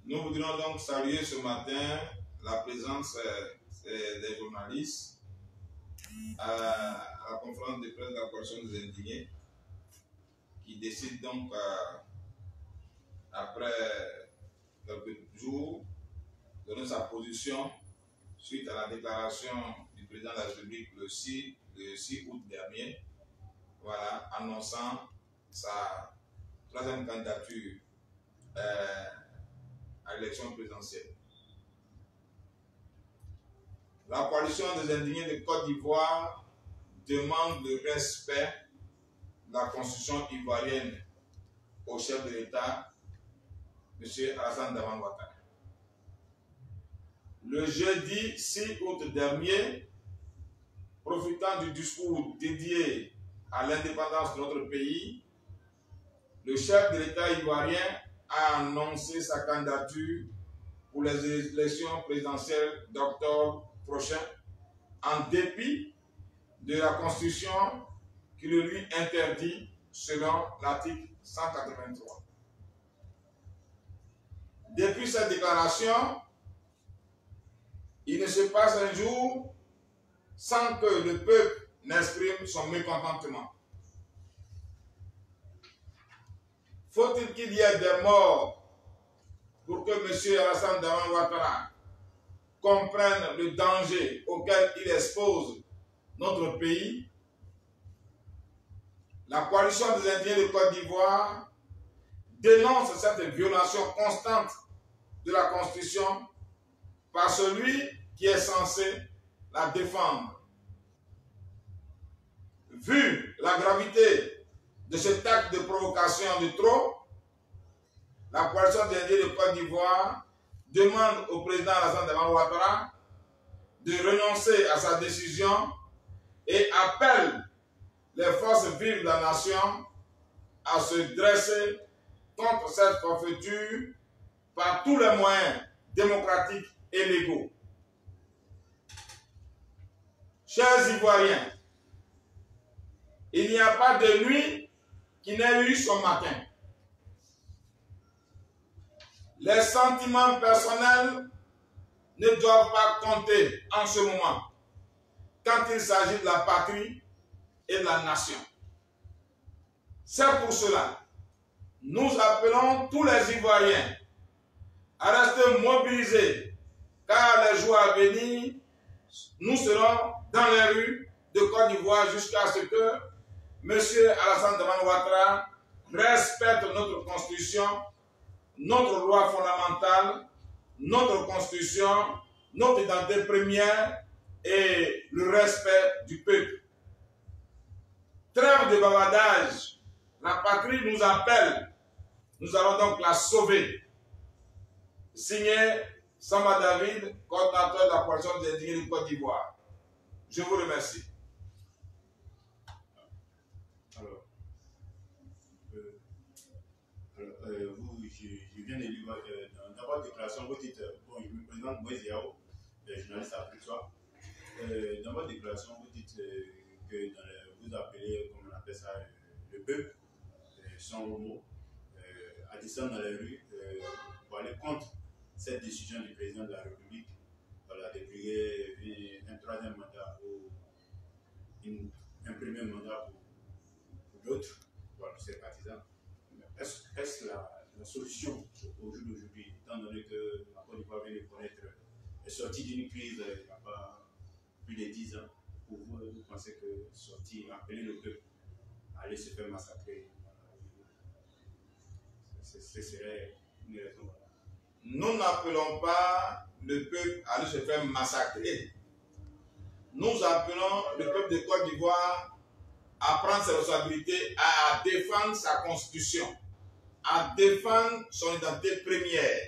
Nous voudrions donc saluer ce matin la présence des journalistes à la conférence de presse de la coalition des indignés qui décide donc après quelques jours de donner sa position suite à la déclaration du président de la République le 6 août dernier, voilà, annonçant sa troisième candidature à l'élection présidentielle. La coalition des indignés de Côte d'Ivoire demande le respect de la constitution ivoirienne au chef de l'État, M. Alassane Dramane Ouattara. Le jeudi 6 août dernier, profitant du discours dédié à l'indépendance de notre pays, le chef de l'État ivoirien a annoncé sa candidature pour les élections présidentielles d'octobre prochain, en dépit de la Constitution qui le lui interdit selon l'article 183. Depuis cette déclaration, il ne se passe un jour sans que le peuple n'exprime son mécontentement. Faut-il qu'il y ait des morts pour que M. Alassane Dramane Ouattara comprenne le danger auquel il expose notre pays? La coalition des Indiens de Côte d'Ivoire dénonce cette violation constante de la Constitution par celui qui est censé la défendre. Vu la gravité de cet acte de provocation de trop, la coalition des Indiens de Côte d'Ivoire demande au président Alassane Dramane Ouattara de renoncer à sa décision et appelle les forces vives de la nation à se dresser contre cette forfaiture par tous les moyens démocratiques et légaux. Chers Ivoiriens, il n'y a pas de nuit qui n'ait eu son matin. Les sentiments personnels ne doivent pas compter en ce moment quand il s'agit de la patrie et de la nation. C'est pour cela, nous appelons tous les Ivoiriens à rester mobilisés, car les jours à venir, nous serons dans les rues de Côte d'Ivoire jusqu'à ce que M. Alassane Dramane Ouattara respecte notre constitution, notre loi fondamentale, notre constitution, notre identité première et le respect du peuple. Trêve de bavardage, la patrie nous appelle, nous allons donc la sauver. Signé Samba David, coordinateur de la coalition des indignés de Côte d'Ivoire. Je vous remercie. Alors, je viens de lire dans votre déclaration, vous dites, bon, je me présente Moïse Yao, journaliste à Plutsois. Dans votre déclaration, vous dites que vous appelez, comme on appelle ça, le peuple, sans homo, à descendre dans les rues pour aller contre cette décision du président de la République, voilà, de créer un troisième mandat ou un premier mandat pour d'autres, voilà, ses partisans. Est-ce la solution au jour d'aujourd'hui, étant donné que la Côte d'Ivoire vient de connaître, est sortie d'une crise il n'y a pas plus de 10 ans, pour vous, vous pensez que sortir, appeler le peuple à aller se faire massacrer, ce serait une raison? Nous n'appelons pas le peuple à aller se faire massacrer. Nous appelons le peuple de Côte d'Ivoire à prendre ses responsabilités, à défendre sa constitution, à défendre son identité première.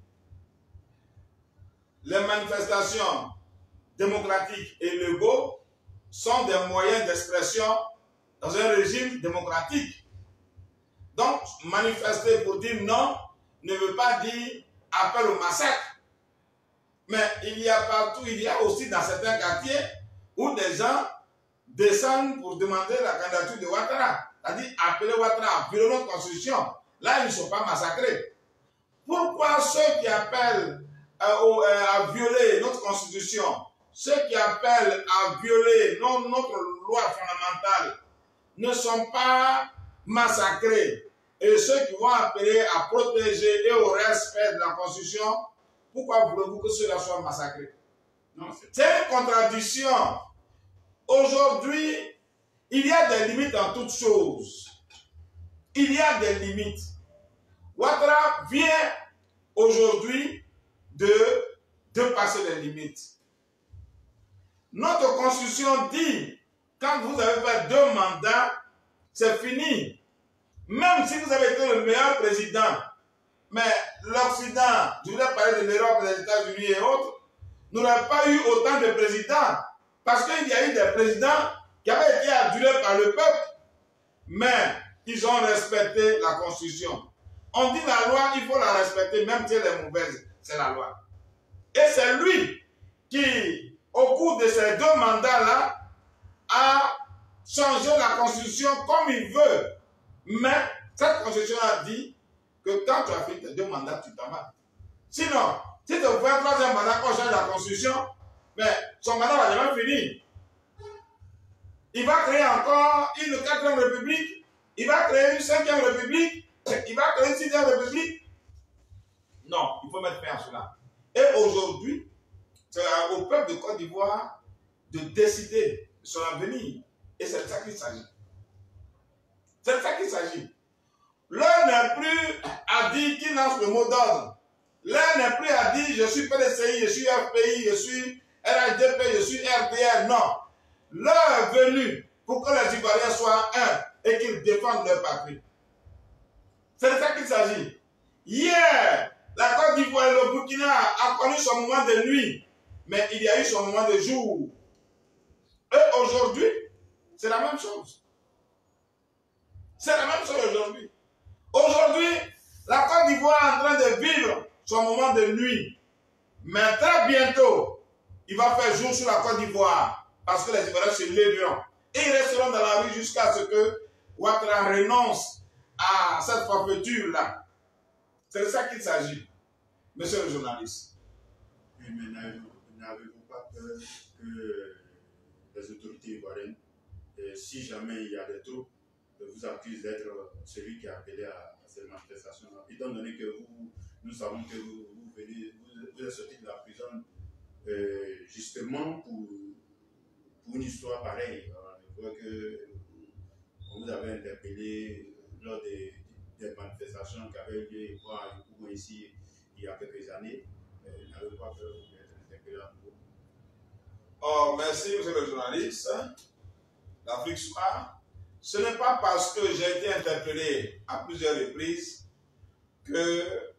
Les manifestations démocratiques et légaux sont des moyens d'expression dans un régime démocratique. Donc, manifester pour dire non ne veut pas dire appel au massacre. Mais il y a partout, il y a aussi dans certains quartiers où des gens descendent pour demander la candidature de Ouattara. C'est-à-dire appeler Ouattara à violer notre constitution. Là, ils ne sont pas massacrés. Pourquoi ceux qui appellent à violer notre constitution, ceux qui appellent à violer notre loi fondamentale ne sont pas massacrés? Et ceux qui vont appeler à protéger et au respect de la constitution, pourquoi voulez-vous que ceux-là soient massacrés? C'est une contradiction. Aujourd'hui, il y a des limites en toutes choses. Il y a des limites. Ouattara vient aujourd'hui de passer les limites. Notre constitution dit, quand vous avez fait 2 mandats, c'est fini. Même si vous avez été le meilleur président, mais l'Occident, je voulais parler de l'Europe, des États-Unis et autres, n'aurait pas eu autant de présidents. Parce qu'il y a eu des présidents qui avaient été adulés par le peuple, mais ils ont respecté la Constitution. On dit la loi, il faut la respecter, même si elle est mauvaise. C'est la loi. Et c'est lui qui, au cours de ces 2 mandats-là, a changé la Constitution comme il veut. Mais cette Constitution a dit que quand tu as fait tes 2 mandats, tu t'en vas. Sinon, si tu fais un 3e mandat qu'on change la Constitution, mais son mandat va jamais finir. Il va créer encore une 4e République, il va créer une 5e République, il va créer une 6e République. Non, il faut mettre fin à cela. Et aujourd'hui, c'est au peuple de Côte d'Ivoire de décider de son avenir. Et c'est de ça qu'il s'agit. C'est de ça qu'il s'agit. L'un n'est plus à dire qu'il lance le mot d'ordre. L'un n'est plus à dire je suis PDCI, je suis FPI, je suis RHDP, je suis RDR. Non. L'heure est venue pour que les Ivoiriens soient un et qu'ils défendent leur patrie. C'est de ça qu'il s'agit. Hier, la Côte d'Ivoire et le Burkina a connu son moment de nuit, mais il y a eu son moment de jour. Et aujourd'hui, c'est la même chose. C'est la même chose aujourd'hui. Aujourd'hui, la Côte d'Ivoire est en train de vivre son moment de nuit. Mais très bientôt, il va faire jour sur la Côte d'Ivoire parce que les Ivoiriens se lèveront. Et ils resteront dans la rue jusqu'à ce que Ouattara renonce à cette forfaiture-là. C'est de ça qu'il s'agit, monsieur le journaliste. Mais n'avez-vous pas peur que les autorités ivoiriennes, si jamais il y a des troubles, vous accusent d'être celui qui a appelé à ces manifestations-là, étant donné que nous savons que vous êtes sorti de la prison justement pour une histoire pareille. Je crois qu'on vous avait interpellé lors des manifestations qui avaient eu lieu à Yopougon ici il y a quelques années. N'avez pas peur d'être interpellé à nouveau? Oh, merci, monsieur le journaliste. L'Afrique Soir. Ce n'est pas parce que j'ai été interpellé à plusieurs reprises que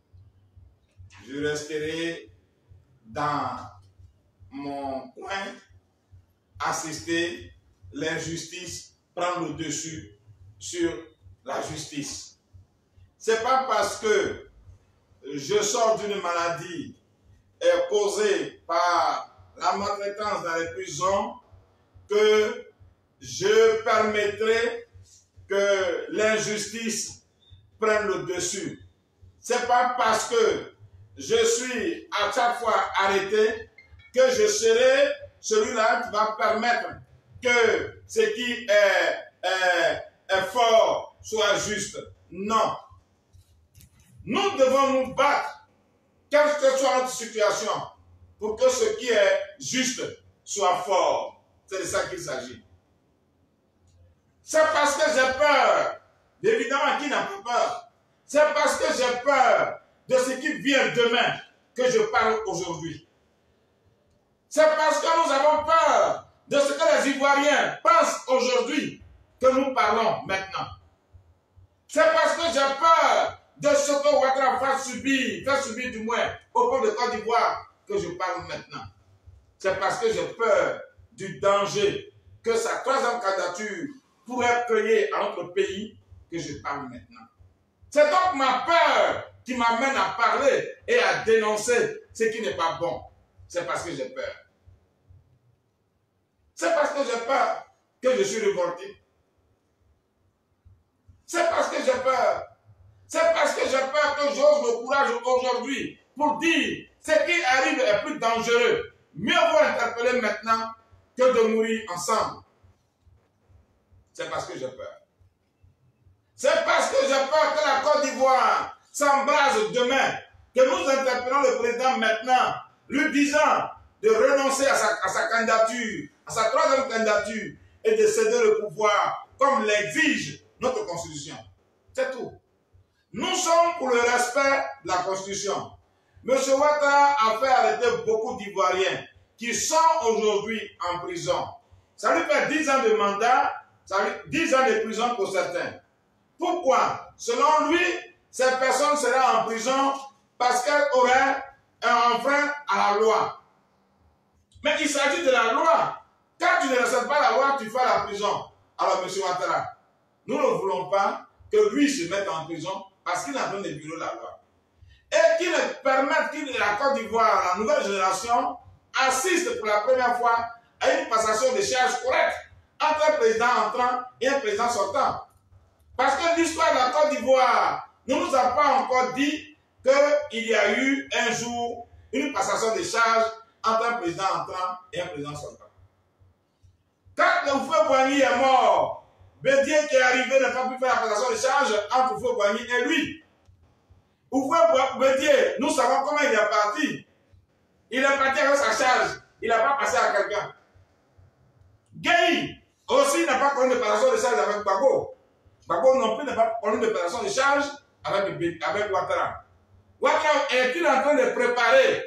je resterai dans mon coin, assister l'injustice, prendre le dessus sur la justice. C'est pas parce que je sors d'une maladie causée par la maltraitance dans les prisons que je permettrai que l'injustice prenne le dessus. C'est pas parce que je suis à chaque fois arrêté que je serai celui-là qui va permettre que ce qui est fort soit juste. Non. Nous devons nous battre, quelle que soit notre situation, pour que ce qui est juste soit fort. C'est de ça qu'il s'agit. C'est parce que j'ai peur, évidemment qui n'a pas peur, c'est parce que j'ai peur de ce qui vient demain que je parle aujourd'hui. C'est parce que nous avons peur de ce que les Ivoiriens pensent aujourd'hui que nous parlons maintenant. C'est parce que j'ai peur de ce que Ouattara va subir, du moins au peuple de Côte d'Ivoire que je parle maintenant. C'est parce que j'ai peur du danger que sa 3e candidature pourrait créer à notre pays que je parle maintenant. C'est donc ma peur qui m'amène à parler et à dénoncer ce qui n'est pas bon. C'est parce que j'ai peur. C'est parce que j'ai peur que je suis révolté. C'est parce que j'ai peur C'est parce que j'ai peur que j'ose le courage aujourd'hui pour dire ce qui arrive est plus dangereux. Mieux vaut interpeller maintenant que de mourir ensemble. C'est parce que j'ai peur. C'est parce que j'ai peur que la Côte d'Ivoire s'embrase demain, que nous interpellons le président maintenant, lui disant de renoncer à sa candidature, à sa troisième candidature, et de céder le pouvoir comme l'exige notre Constitution. C'est tout. Nous sommes pour le respect de la Constitution. M. Ouattara a fait arrêter beaucoup d'Ivoiriens qui sont aujourd'hui en prison. Ça lui fait 10 ans de mandat, 10 ans de prison pour certains. Pourquoi? Selon lui, ces personnes seraient en prison parce qu'elles auraient un enfreint à la loi. Mais il s'agit de la loi. Quand tu ne respectes pas la loi, tu fais la prison. Alors, M. Ouattara, nous ne voulons pas que lui se mette en prison parce qu'il est en train de violer la loi. Et qu'il permette que la Côte d'Ivoire, la nouvelle génération, assiste pour la première fois à une passation de charges correcte entre un président entrant et un président sortant. Parce que l'histoire de la Côte d'Ivoire ne nous a pas encore dit qu'il y a eu un jour une passation de charges entre un président entrant et un président sortant. Quand le Houphouët-Boigny est mort, Bédié qui est arrivé n'a pas pu faire la passation de charges entre Houphouët-Boigny et lui. Houphouët-Boigny, nous savons comment il est parti. Il est parti avec sa charge. Il n'a pas passé à quelqu'un. Gueye aussi n'a pas connu de passation de charge avec Gbagbo. Gbagbo non plus n'a pas connu de passation de charge avec Ouattara. Ouattara est-il en train de préparer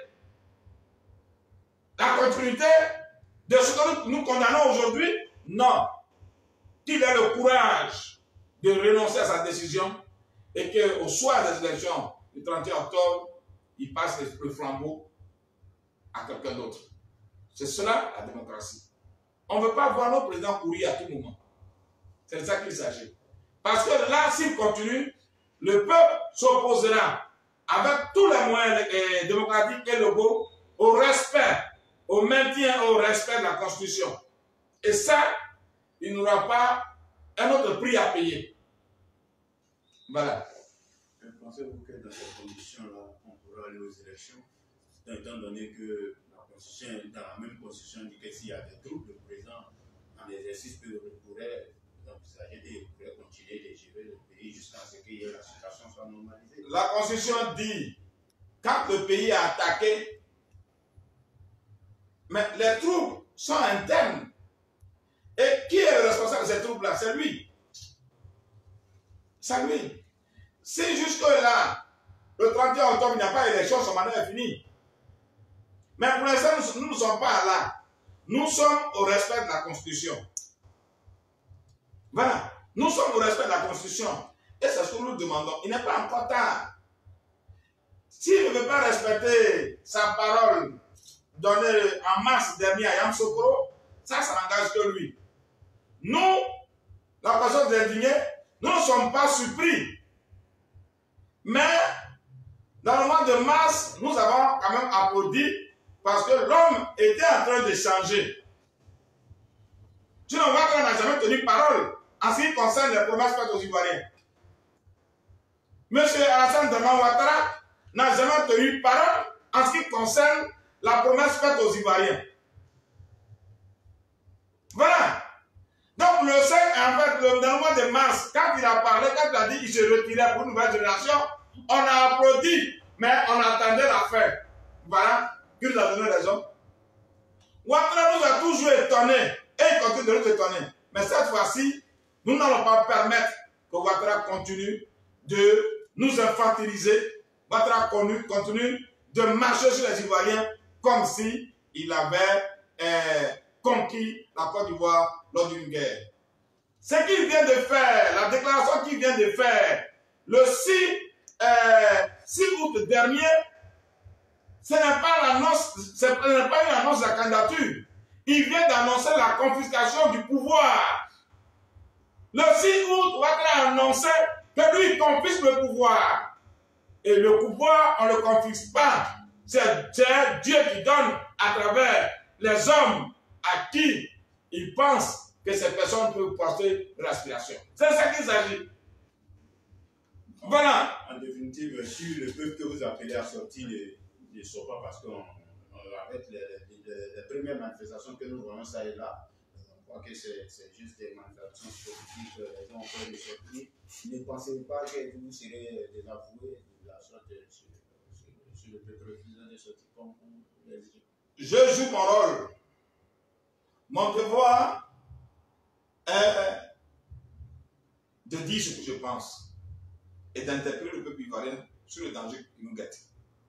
la continuité de ce que nous condamnons aujourd'hui? Non. Qu'il ait le courage de renoncer à sa décision et qu'au soir des élections du 31 octobre, il passe le flambeau à quelqu'un d'autre. C'est cela la démocratie. On ne veut pas voir nos présidents courir à tout moment. C'est de ça qu'il s'agit. Parce que là, s'il continue, le peuple s'opposera avec tous les moyens démocratiques et légaux au respect, au maintien, au respect de la Constitution. Et ça, il n'aura pas un autre prix à payer. Voilà. Pensez-vous que dans ces conditions-là, on pourra aller aux élections, étant donné que la Constitution, dans la même Constitution, dit que s'il y a des troubles, le président en exercice pourrait envisager de continuer de gérer le pays jusqu'à ce que la situation soit normalisée? La Constitution dit, quand le pays est attaqué, mais les troubles sont internes. Et qui est le responsable de ces troubles-là? C'est lui. C'est lui. Si jusque-là, le 31 octobre, il n'y a pas d'élection, son mandat est fini. Mais pour l'instant, nous ne sommes pas là. Nous sommes au respect de la Constitution. Voilà. Nous sommes au respect de la Constitution. Et c'est ce que nous demandons. Il n'est pas encore tard. S'il ne veut pas respecter sa parole donnée en mars dernier à Yamoussoukro, ça n'engage que lui. Nous, la personne d'indignée, nous ne sommes pas surpris. Mais, dans le mois de mars, nous avons quand même applaudi parce que l'homme était en train de changer. Tu ne vois qu'on n'a jamais tenu parole en ce qui concerne les promesses faites aux Ivoiriens. M. Alassane Draman Ouattara n'a jamais tenu parole en ce qui concerne la promesse faite aux Ivoiriens. Voilà. Donc le 5, en fait, dans le mois de mars, quand il a parlé, quand il a dit qu'il se retirait pour une nouvelle génération, on a applaudi, mais on attendait la fin. Voilà, qu'il nous a donné raison. Ouattara nous a toujours étonnés, et il continue de nous étonner. Mais cette fois-ci, nous n'allons pas permettre que Ouattara continue de nous infantiliser. Ouattara continue de marcher sur les Ivoiriens comme si il avait conquis la Côte d'Ivoire lors d'une guerre. Ce qu'il vient de faire, la déclaration qu'il vient de faire le 6 août dernier, ce n'est pas une annonce de la candidature. Il vient d'annoncer la confiscation du pouvoir. Le 6 août, Ouattara a annoncé que lui, il confisque le pouvoir. Et le pouvoir, on ne le confisque pas. C'est Dieu qui donne à travers les hommes à qui il pense que ces personnes peuvent porter l'aspiration. C'est ça qu'il s'agit. Voilà. En définitive, si le peuple que vous appelez à sortir ne sort pas parce qu'avec les premières manifestations que nous voyons ça et là, on croit que c'est juste des manifestations politiques, les gens ont peur de sortir. Ne pensez pas que vous serez désavoués de la sorte sur le peuple refusant de sortir comme vous les dites. Je joue mon rôle. Mon devoir est de dire ce que je pense et d'interpeller le peuple ivoirien sur le danger qui nous guette.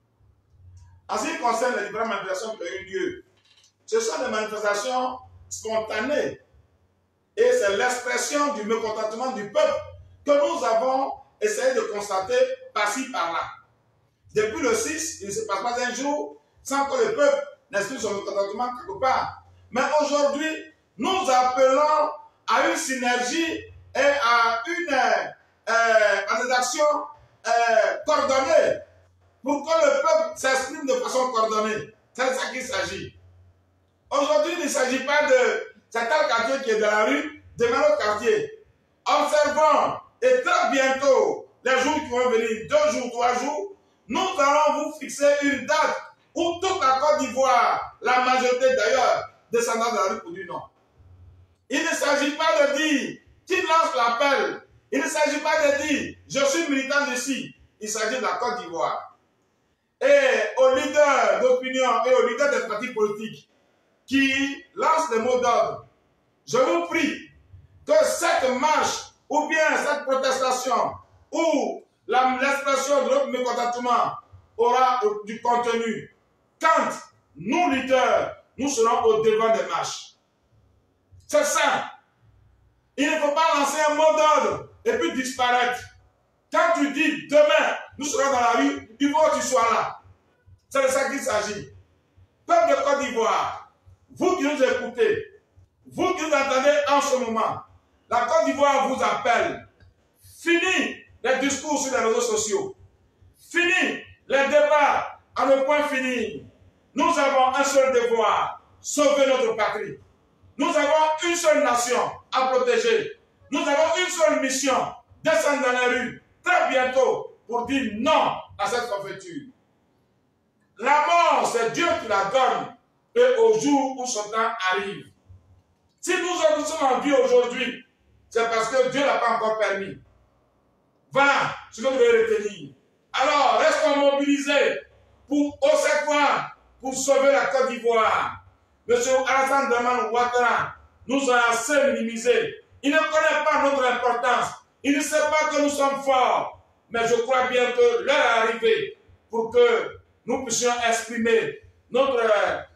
En ce qui concerne les différentes manifestations qui ont eu lieu, ce sont des manifestations spontanées et c'est l'expression du mécontentement du peuple que nous avons essayé de constater par-ci, par-là. Depuis le 6, il ne se passe pas un jour sans que le peuple n'exprime son mécontentement quelque part. Mais aujourd'hui, nous appelons à une synergie et à des actions coordonnées pour que le peuple s'exprime de façon coordonnée. C'est de ça qu'il s'agit. Aujourd'hui, il ne s'agit pas de cet tel quartier qui est dans la rue, demain l'autre quartier. Observons, et très bientôt, les jours qui vont venir, 2 jours, 3 jours, nous allons vous fixer une date où toute la Côte d'Ivoire, la majorité d'ailleurs, descendra de la rue pour dire non. Il ne s'agit pas de dire qui lance l'appel. Il ne s'agit pas de dire je suis militant d'ici. Il s'agit de la Côte d'Ivoire. Et aux leaders d'opinion et aux leaders des partis politiques qui lancent les mots d'ordre, je vous prie que cette marche ou bien cette protestation ou l'expression de notre mécontentement aura du contenu. Quand nous, leaders, nous serons au devant des marches. C'est ça. Il ne faut pas lancer un mot d'ordre et puis disparaître. Quand tu dis demain, nous serons dans la rue, il faut que tu sois là. C'est de ça qu'il s'agit. Peuple de Côte d'Ivoire, vous qui nous écoutez, vous qui nous entendez en ce moment, la Côte d'Ivoire vous appelle. Fini les discours sur les réseaux sociaux. Fini les débats à ne point finir. Nous avons un seul devoir, sauver notre patrie. Nous avons une seule nation à protéger. Nous avons une seule mission, descendre dans les rues très bientôt pour dire non à cette forfaiture. La mort, c'est Dieu qui la donne et au jour où son temps arrive. Si nous sommes en vie aujourd'hui, c'est parce que Dieu ne l'a pas encore permis. Voilà ce que vous devez retenir. Alors, restons mobilisés pour au secours, pour sauver la Côte d'Ivoire. Monsieur Alassane Dramane Ouattara nous a assez minimisé. Il ne connaît pas notre importance. Il ne sait pas que nous sommes forts. Mais je crois bien que l'heure est arrivée pour que nous puissions exprimer notre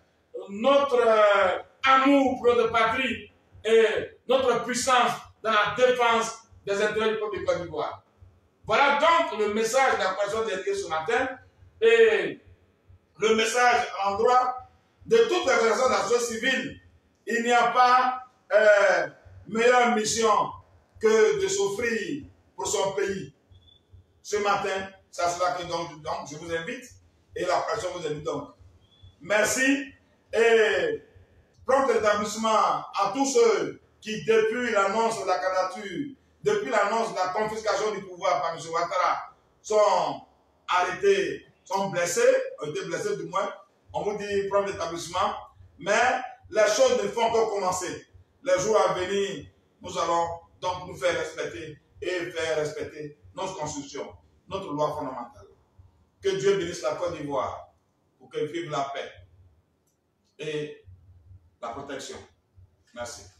amour pour notre patrie et notre puissance dans la défense des intérêts du peuple de Côte d'Ivoire. Voilà donc le message de la coalition des Liens ce matin et le message à l'endroit de toutes les organisations de la société civile. Il n'y a pas meilleure mission que de souffrir pour son pays. Ce matin, c'est cela que donc je vous invite et la coalition vous invite donc. Merci et prompt établissement à tous ceux qui, depuis l'annonce de la candidature, depuis l'annonce de la confiscation du pouvoir par M. Ouattara, sont arrêtés, sont blessés, ont été blessés du moins. On vous dit prompt établissement, mais les choses ne font que commencer. Les jours à venir, nous allons donc nous faire respecter et faire respecter notre constitution, notre loi fondamentale. Que Dieu bénisse la Côte d'Ivoire pour qu'elle vive la paix et la protection. Merci.